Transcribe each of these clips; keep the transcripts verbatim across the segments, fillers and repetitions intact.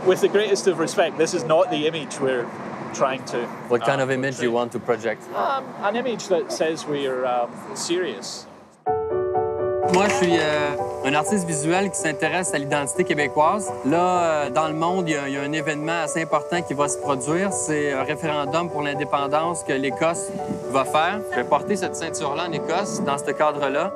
with the greatest of respect, this is not the image we're trying to. What kind uh, of image do you want to project? Um, an image that says we're um, serious. Moi, je suis euh, un artiste visuel qui s'intéresse à l'identité québécoise. Là, euh, dans le monde, il y, a, il y a un événement assez important qui va se produire. C'est un référendum pour l'indépendance que l'Écosse va faire. Je vais porter cette ceinture-là en Écosse, dans ce cadre-là.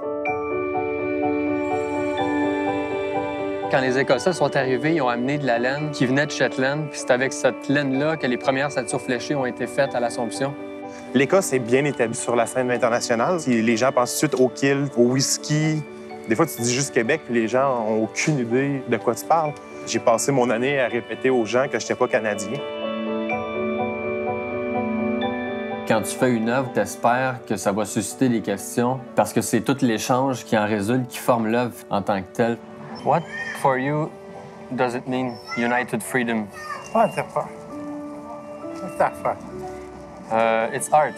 Quand les Écossais sont arrivés, ils ont amené de la laine qui venait de Shetland. Puis c'est avec cette laine-là que les premières ceintures fléchées ont été faites à l'Assomption. L'Écosse est bien établie sur la scène internationale. Les gens pensent tout de suite au kilt, au whisky. Des fois, tu dis juste Québec, puis les gens n'ont aucune idée de quoi tu parles. J'ai passé mon année à répéter aux gens que je n'étais pas Canadien. Quand tu fais une œuvre, tu espères que ça va susciter des questions parce que c'est tout l'échange qui en résulte, qui forme l'œuvre en tant que telle. What, for you, does it mean united freedom? What the fuck? What's that for? Uh, it's art.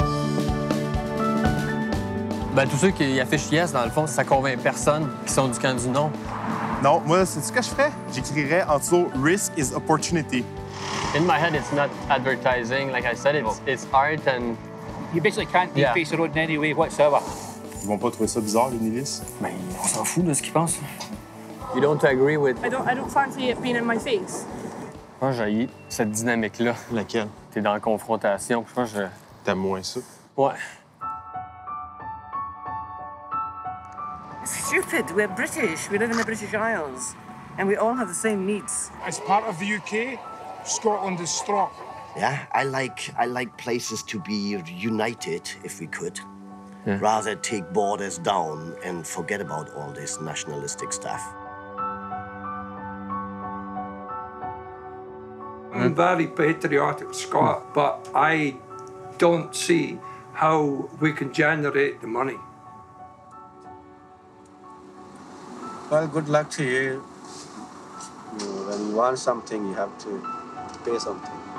Ben, tous ceux qui affichent yes, dans le fond, ça convainc personne qui sont du camp du non. Non, moi, c'est ce que je ferais. J'écrirais en dessous « Risk is opportunity ». In my head, it's not advertising. Like I said, it's, it's art and... You basically can't Yeah. deface the road in any way whatsoever. Ils vont pas trouver ça bizarre, les nihilistes? Ben, on s'en fout de ce qu'ils pensent. You don't agree with... I don't, I don't fancy it being in my face. Moi, j'ai cette dynamique-là. Laquelle? T'es dans la confrontation. Je pense que je... T'aimes moins ça? Ouais. Stupid. We're British. We live in the British Isles. And we all have the same needs. As part of the U K, Scotland is strong. Yeah, I like I like places to be united, if we could. Yeah. Rather take borders down and forget about all this nationalistic stuff. I'm very patriotic Scot, but I don't see how we can generate the money. Well, good luck to you. You know, when you want something, you have to pay something.